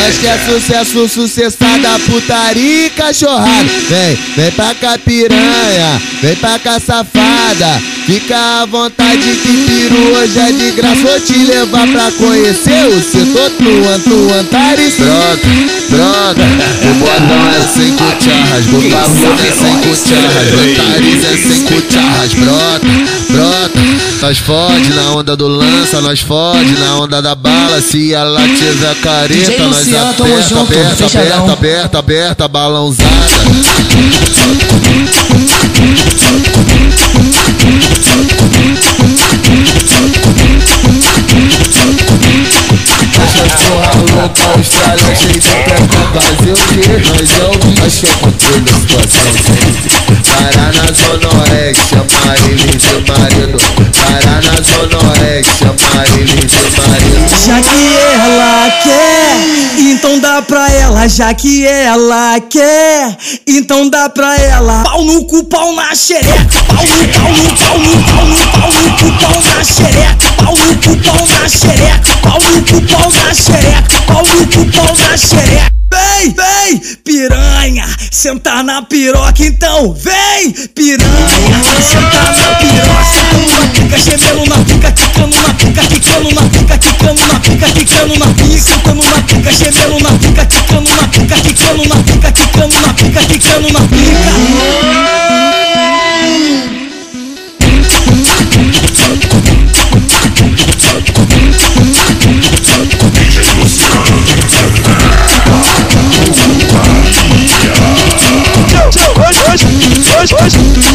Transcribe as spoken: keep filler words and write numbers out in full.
Nós quer sucesso, sucessada, putaria e cachorrada. Vem, vem pra cá piranha, vem pra cá safada. Fica à vontade que piru hoje é de graça. Vou te levar pra conhecer o setor Tuan, Antares. Brota, brota, o botão é sem cucharras, o bagulho é sem cucharras, Antares é sem cucharras. Brota, brota, nós fode na onda do lança, nós fode na onda da bala. Se ela tiver careta, nós aperta, aperta, aperta, aperta, aperta, balãozada. Louca, Austrália, cheio de peca, Brasil, nós é o bicho, é controle da situação sempre. Parar na zona oeste, chamar ele de marido. Parar na zona oeste, chamar ele de marido. Já que ela quer, então dá pra ela. Já que ela quer, então dá pra ela. Pau no cu, pau na xereca. Pau no, pau no, pau no, pau no, pau no cu, pau na xereca. Pau no cu, pau na xereca. Pau no cu, pau na xereca. Pau no cu, pau na xereca. Vem, vem, piranha, sentar na piroca então. Vem, piranha, sentar na piroca. Sentando na pica, gemendo na pica, quicando na pica, quicando na pica, quicando na pica, quicando na pica. Sentando na pica, gemendo na pica, quicando na pica, quicando na pica, quicando na pica, quicando na pica. Hoje, hoje, hoje, hoje.